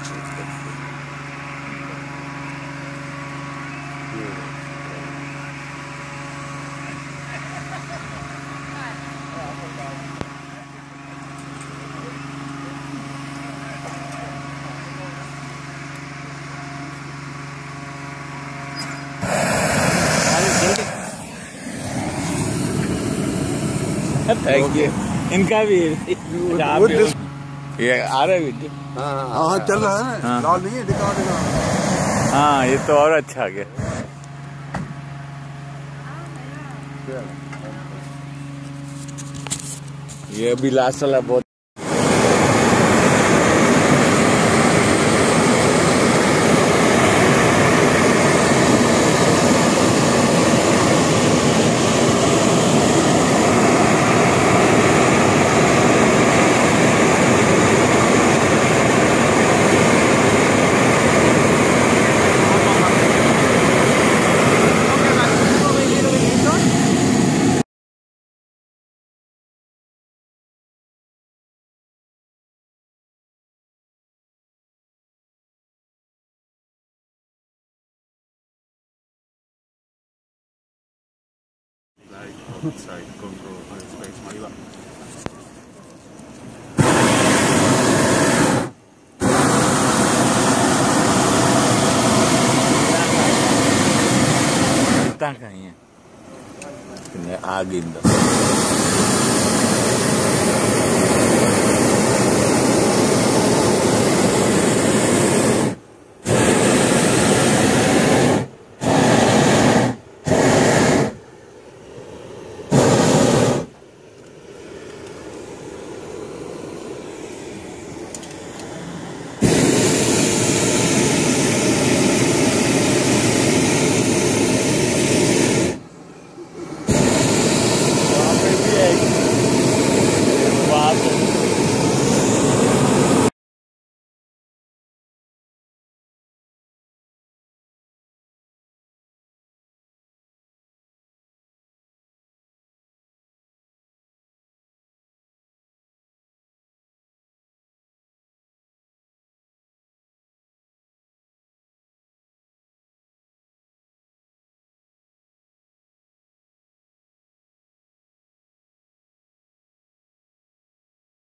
Thank you. इनका भी ये आ रहा है वीडियो। हाँ चल रहा है। हाँ। लाल नहीं है, दिखा देगा। हाँ ये तो और अच्छा आ गया। ये अभी लास्ट वाला बहुत outside control space Manila. कहीं है आगे